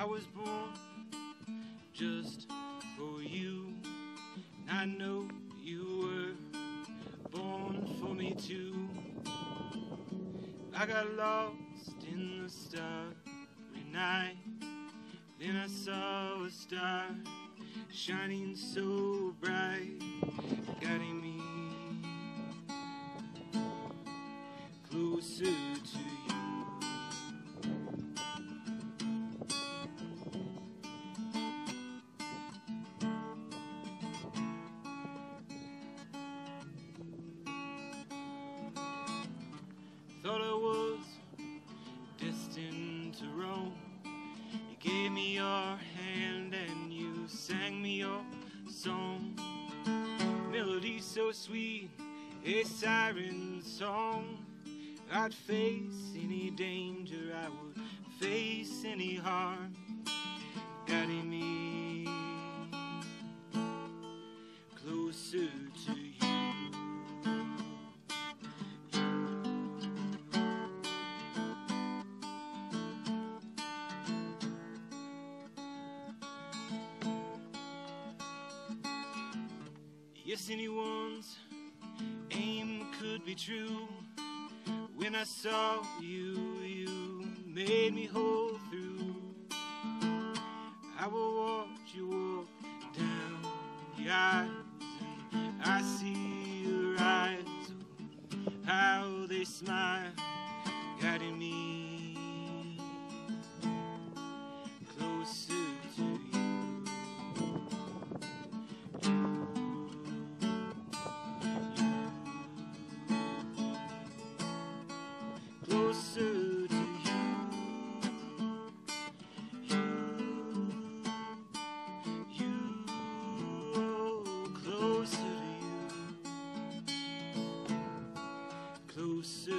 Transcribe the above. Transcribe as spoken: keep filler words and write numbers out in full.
I was born just for you, and I know you were born for me too. I got lost in the starry night, then I saw a star shining so bright, guiding me closer to you. Thought I was destined to roam. You gave me your hand and you sang me your song. Melody so sweet, a siren song. I'd face any danger, I would face any harm, guiding me closer to you. Yes, anyone's aim could be true. When I saw you, you made me whole through. I will watch you walk down the aisles, and I see your eyes, oh, how they smile, guiding me closer to you. Closer to you, you, you, oh, closer to you, closer.